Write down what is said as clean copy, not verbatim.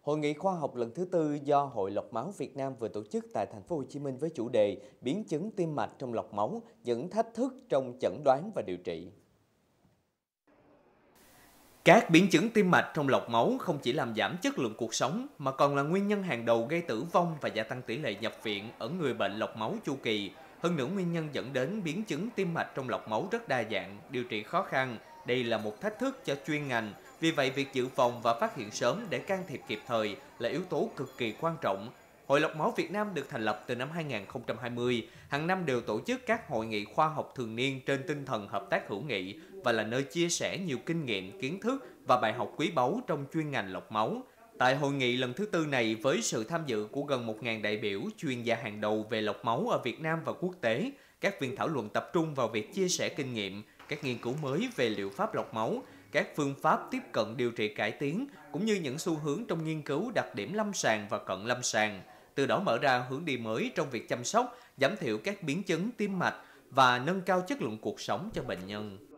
Hội nghị khoa học lần thứ tư do Hội Lọc máu Việt Nam vừa tổ chức tại thành phố Hồ Chí Minh với chủ đề biến chứng tim mạch trong lọc máu, những thách thức trong chẩn đoán và điều trị. Các biến chứng tim mạch trong lọc máu không chỉ làm giảm chất lượng cuộc sống mà còn là nguyên nhân hàng đầu gây tử vong và gia tăng tỷ lệ nhập viện ở người bệnh lọc máu chu kỳ. Hơn nữa, nguyên nhân dẫn đến biến chứng tim mạch trong lọc máu rất đa dạng, điều trị khó khăn. Đây là một thách thức cho chuyên ngành. Vì vậy, việc dự phòng và phát hiện sớm để can thiệp kịp thời là yếu tố cực kỳ quan trọng. Hội lọc máu Việt Nam được thành lập từ năm 2020, hàng năm đều tổ chức các hội nghị khoa học thường niên trên tinh thần hợp tác hữu nghị và là nơi chia sẻ nhiều kinh nghiệm, kiến thức và bài học quý báu trong chuyên ngành lọc máu. Tại hội nghị lần thứ tư này, với sự tham dự của gần 1.000 đại biểu, chuyên gia hàng đầu về lọc máu ở Việt Nam và quốc tế, các phiên thảo luận tập trung vào việc chia sẻ kinh nghiệm, các nghiên cứu mới về liệu pháp lọc máu, các phương pháp tiếp cận điều trị cải tiến, cũng như những xu hướng trong nghiên cứu đặc điểm lâm sàng và cận lâm sàng. Từ đó mở ra hướng đi mới trong việc chăm sóc, giảm thiểu các biến chứng tim mạch và nâng cao chất lượng cuộc sống cho bệnh nhân.